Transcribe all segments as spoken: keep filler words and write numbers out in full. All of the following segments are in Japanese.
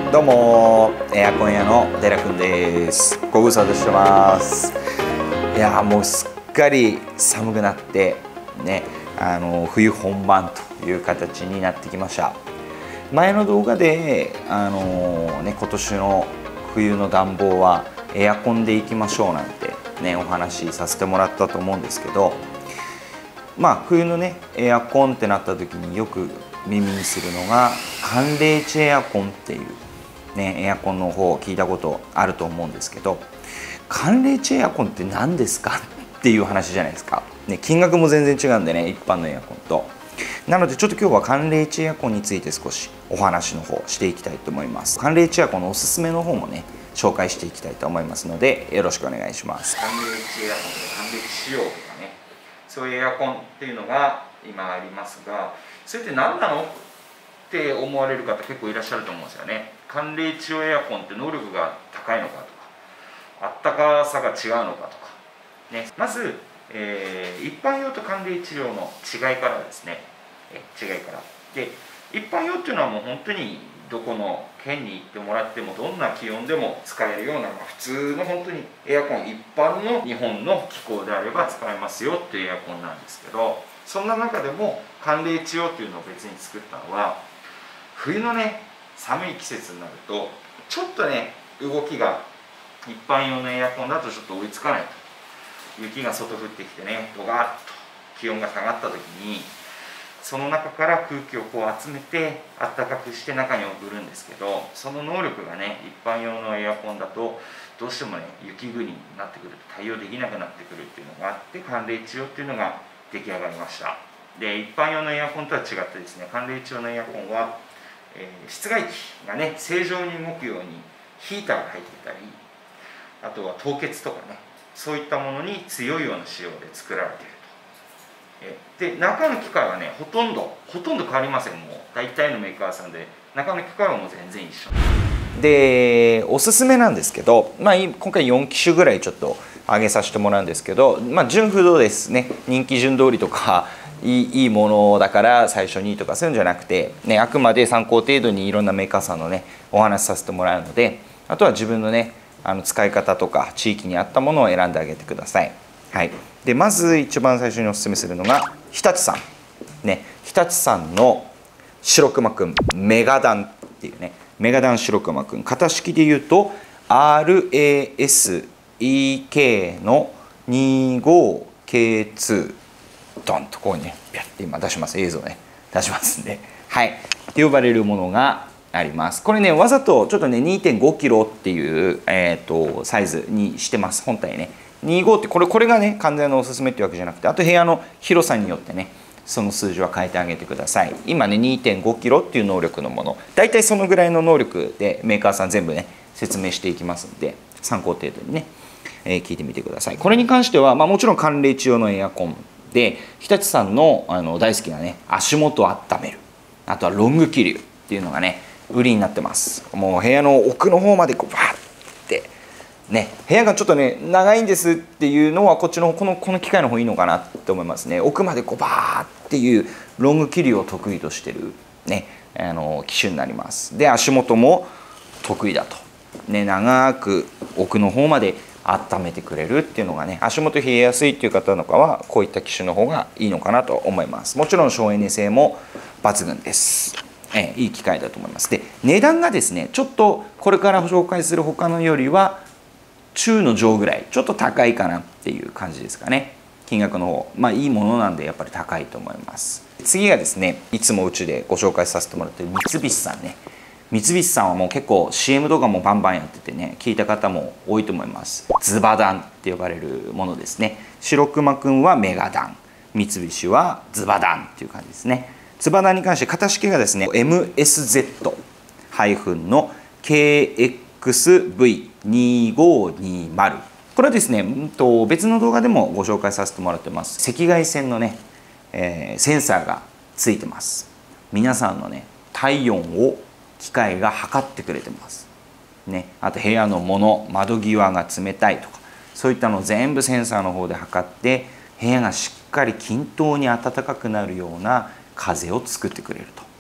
どうもエアコン屋の寺くんです。ご無沙汰してます。いやもうすっかり寒くなってね、あの冬本番という形になってきました。前の動画であの、ね、今年の冬の暖房はエアコンでいきましょうなんてねお話しさせてもらったと思うんですけど、まあ冬のねエアコンってなった時によく耳にするのが寒冷地エアコンっていうねエアコンの方を聞いたことあると思うんですけど、寒冷地エアコンって何ですかっていう話じゃないですか、ね、金額も全然違うんでね、一般のエアコンと。なのでちょっと今日は寒冷地エアコンについて少しお話の方していきたいと思います。寒冷地エアコンのおすすめの方もね紹介していきたいと思いますのでよろしくお願いします。寒冷地エアコンとか寒冷地仕様とかね、そういうエアコンっていうのが今ありますが、それって何なのって思われる方結構いらっしゃると思うんですよね。寒冷地用エアコンって能力が高いのかとか、あったかさが違うのかとか、ね、まず、えー、一般用と寒冷地用の違いからですね、え違いからで、一般用っていうのはもう本当にどこの県に行ってもらってもどんな気温でも使えるような、まあ、普通の本当にエアコン、一般の日本の気候であれば使えますよっていうエアコンなんですけど、そんな中でも寒冷地用っていうのを別に作ったのは、冬のね寒い季節になるとちょっとね動きが一般用のエアコンだとちょっと追いつかないと、雪が外降ってきてねドガッと気温が下がった時にその中から空気をこう集めて暖かくして中に送るんですけど、その能力がね一般用のエアコンだとどうしてもね雪国になってくると対応できなくなってくるっていうのがあって、寒冷地用っていうのが出来上がりました。で一般用のエアコンとは違ってですね、寒冷地用のエアコンは、えー、室外機がね正常に動くようにヒーターが入ってたり、あとは凍結とかね、そういったものに強いような仕様で作られていると。で中の機械はねほとんどほとんど変わりません。もう大体のメーカーさんで中の機械はもう全然一緒で、おすすめなんですけど、まあ、今回よん機種ぐらいちょっと上げさせてもらうんですけど、まあ、順不動ですね。人気順通りとかいいいいものだから最初にとかそういうんじゃなくて、ね、あくまで参考程度にいろんなメーカーさんのねお話しさせてもらうので、あとは自分のねあの使い方とか地域に合ったものを選んであげてください。はい、でまず一番最初におすすめするのが日立さん、ね、日立さんの白熊くんメガダンっていうね、メガダン白熊くん、型式で言うと アールエーエスイーケー の にじゅうごケーツー ドンとこうねピャッて今出します、映像ね出しますんで、はいって呼ばれるものがあります。これねわざとちょっとね にてんごキロっていう、えー、とサイズにしてます。本体ねにじゅうごってこれこれがね完全なおすすめっていうわけじゃなくて、あと部屋の広さによってねその数字は変えてあげてください。今ね にてんごキロっていう能力のもの、だいたいそのぐらいの能力でメーカーさん全部ね説明していきますんで、参考程度にね、えー、聞いてみてください。これに関しては、まあ、もちろん寒冷地用のエアコンで、日立さんのあの大好きなね足元を温める、あとはロング気流っていうのがね売りになってます。もう部屋の奥の方までこうバーってね、部屋がちょっとね長いんですっていうのはこっちのこのこの機械の方がいいのかなって思いますね。奥までこうバーっていうロング気流を得意としてるねあの機種になります。で足元も得意だと、ね、長く奥の方まで温めてくれるっていうのがね、足元冷えやすいっていう方とかはこういった機種の方がいいのかなと思います。もちろん省エネ性も抜群です。えいい機械だと思います。で値段がですねちょっとこれから紹介する他のよりは中の上ぐらいちょっと高いかなっていう感じですかね。金額の方まあいいものなんでやっぱり高いと思います。次がですねいつもうちでご紹介させてもらってる三菱さんね。三菱さんはもう結構 シーエム とかもバンバンやっててね聞いた方も多いと思います。ズバダンって呼ばれるものですね。白熊くんはメガダン、三菱はズバダンっていう感じですね。ズバダンに関して型式がですね エムエスゼット の ケーエックスブイにじゅうごにじゅう、これはですね別の動画でもご紹介させてもらってます。赤外線のね、えー、センサーがついてます。皆さんのね体温を機械が測ってくれてます、ね、あと部屋のもの窓際が冷たいとかそういったのを全部センサーの方で測って部屋がしっかり均等に暖かくなるような風を作ってくれると。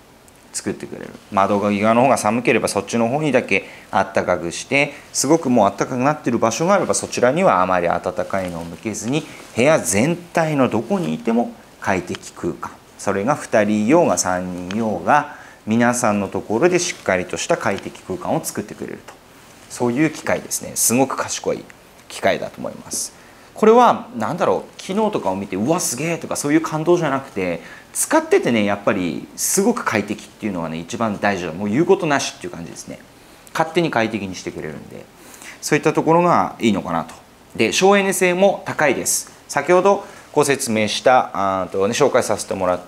作ってくれる。窓側の方が寒ければそっちの方にだけあったかくして、すごくもうあったかくなってる場所があればそちらにはあまり暖かいのを向けずに、部屋全体のどこにいても快適空間、それがふたりいようがさんにんいようが皆さんのところでしっかりとした快適空間を作ってくれると、そういう機械ですね。すごく賢い機械だと思います。これは何だろう、機能とかを見てうわすげえとかそういう感動じゃなくて、使っててねやっぱりすごく快適っていうのはね一番大事だ。もう言うことなしっていう感じですね。勝手に快適にしてくれるんで、そういったところがいいのかなと。で省エネ性も高いです。先ほどご説明したあと、ね、紹介させてもらった、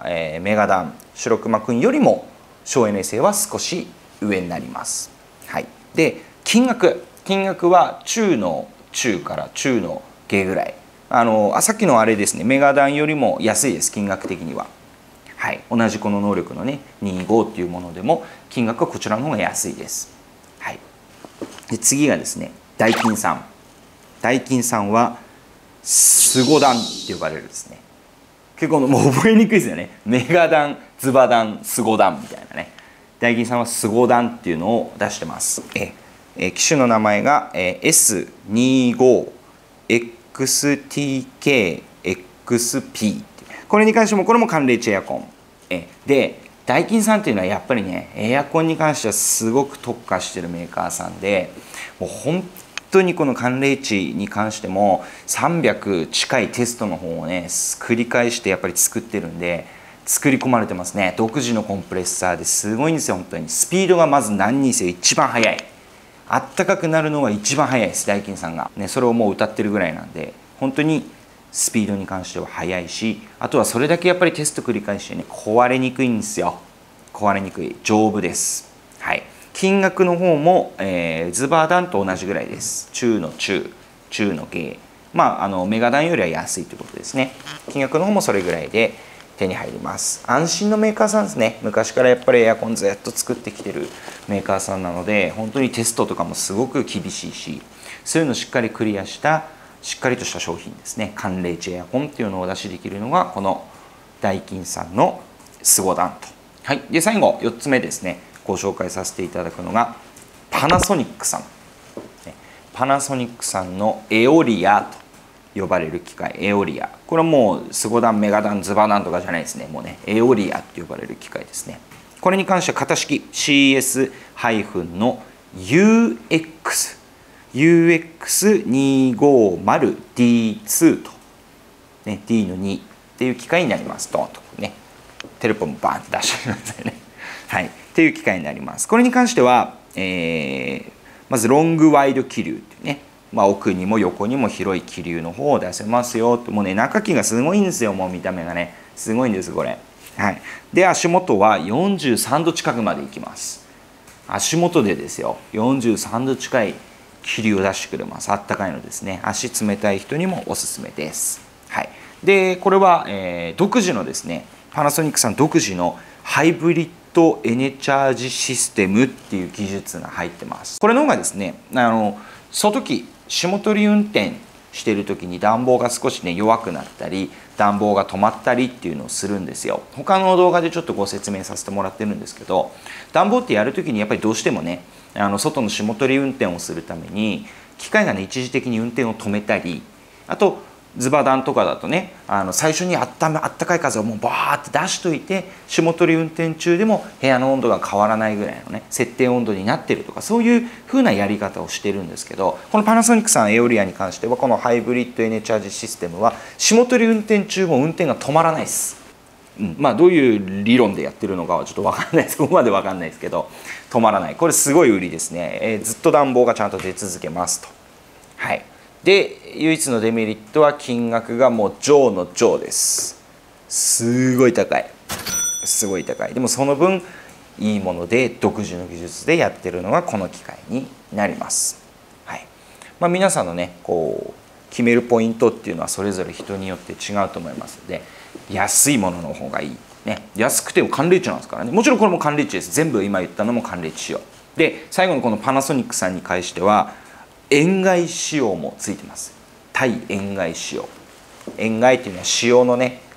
えー、メガダン白熊くんよりも省エネ性は少し上になります。はい、で金額金額は中の中から中の下ぐらい、あのあさっきのあれですね、メガダンよりも安いです、金額的には。はい、同じこの能力のねにじゅうごっていうものでも金額はこちらの方が安いです。はい、で次がですねダイキンさん。ダイキンさんはスゴダンって呼ばれるですね。結構もう覚えにくいですよね。メガダン、ズバダン、スゴダンみたいなね。ダイキンさんはスゴダンっていうのを出してます。ええ機種の名前が エスにじゅうごエックスティーケーエックスピー。これに関してもこれも寒冷地エアコン。えでダイキンさんっていうのはやっぱりねエアコンに関してはすごく特化してるメーカーさんで、もう本当にこの寒冷地に関してもさんびゃく近いテストの方をね繰り返してやっぱり作ってるんで、作り込まれてますね。独自のコンプレッサーですごいんですよ。本当にスピードがまず何にせよ一番速い。あったかくなるのが一番速いです、ダイキンさんが、ね、それをもう歌ってるぐらいなんで、本当にスピードに関しては速いし、あとはそれだけやっぱりテスト繰り返してね壊れにくいんですよ。壊れにくい、丈夫です。はい、金額の方も、えー、ズバーダンと同じぐらいです。中の中、中の下、まああのメガダンよりは安いということですね。金額の方もそれぐらいで手に入ります。安心のメーカーさんですね。昔からやっぱりエアコンずっと作ってきてるメーカーさんなので、本当にテストとかもすごく厳しいし、そういうのをしっかりクリアしたしっかりとした商品ですね。寒冷地エアコンっていうのをお出しできるのがこのダイキンさんのスゴダンと。はい、で最後よっつめですね、ご紹介させていただくのがパナソニックさん。パナソニックさんのエオリアと呼ばれる機械、エオリア。これはもうスゴダン、メガダン、ズバダンとかじゃないですね。もうね、エオリアって呼ばれる機械ですね。これに関しては型式 シーエス の ユーエックス、ユーエックスにひゃくごじゅうディーツー と、ね、ディー のにっていう機械になります。ドンとね、テレポンバーンって出してくださいね。はい、っていう機械になります。これに関しては、えー、まずロングワイド気流っていうね、まあ、奥にも横にも広い気流の方を出せますよと。もうね中気がすごいんですよ。もう見た目がねすごいんですこれ。はい、で足元はよんじゅうさんど近くまで行きます。足元でですよ、よんじゅうさんど近い気流を出してくれます。あったかいのですね。足冷たい人にもおすすめです。はい、でこれは、えー、独自のですね、パナソニックさん独自のハイブリッドエネチャージシステムっていう技術が入ってます。これの方がですね、あの外気霜取り運転している時に暖房が少しね弱くなったり暖房が止まったりっていうのをするんですよ。他の動画でちょっとご説明させてもらってるんですけど、暖房ってやる時にやっぱりどうしてもね、あの外の霜取り運転をするために機械がね一時的に運転を止めたり、あとズバダンとかだとね、あの最初にあっためあったかい風をもうバーって出しといて、霜取り運転中でも部屋の温度が変わらないぐらいのね設定温度になってるとか、そういう風なやり方をしてるんですけど、このパナソニックさんエオリアに関してはこのハイブリッドエネチャージシステムは霜取り運転中も運転が止まらないです。うん、まあどういう理論でやってるのかはちょっと分かんないです。ここまで分かんないですけど、止まらない。これすごい売りですね。えー、ずっと暖房がちゃんと出続けますと。はい。で唯一のデメリットは金額がもう上の上です。すごい高い、すごい高い。でもその分いいもので独自の技術でやってるのがこの機械になります。はい、まあ、皆さんのねこう決めるポイントっていうのはそれぞれ人によって違うと思いますので、安いものの方がいい、ね、安くても寒冷地なんですからね。もちろんこれも寒冷地です。全部今言ったのも寒冷地仕様で、最後のこのパナソニックさんに関しては塩害仕様もついてます。対塩害仕様。塩害っていうのは塩のね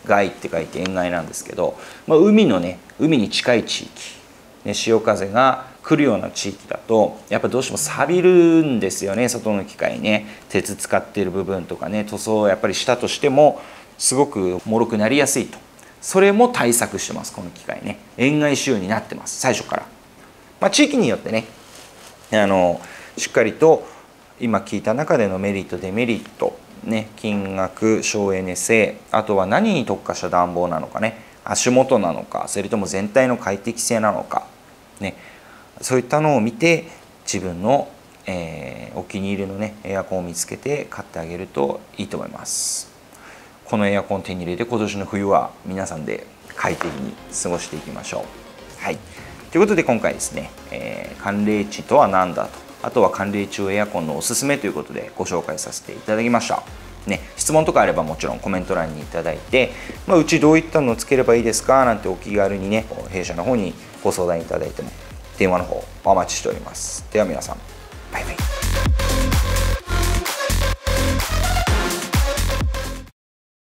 外って書いて沿岸なんですけど、まあ、海のね海に近い地域、ね、潮風が来るような地域だとやっぱどうしても錆びるんですよね。外の機械ね、鉄使ってる部分とかね、塗装をやっぱりしたとしてもすごく脆くなりやすいと。それも対策してます、この機械ね。塩害仕様になってます、最初から。まあ、地域によってねあのしっかりと今聞いた中でのメリットデメリット、ね、金額省エネ性、あとは何に特化した暖房なのかね、足元なのか、それとも全体の快適性なのか、ね、そういったのを見て自分の、えー、お気に入りのねエアコンを見つけて買ってあげるといいと思います。このエアコンを手に入れて今年の冬は皆さんで快適に過ごしていきましょう。はい、ということで今回ですね、えー、寒冷地とは何だと、あとは寒冷地用エアコンのおすすめということでご紹介させていただきました。ね、質問とかあればもちろんコメント欄にいただいて、まあ、うちどういったのをつければいいですかなんてお気軽にね弊社の方にご相談いただいても電話の方お待ちしております。では皆さん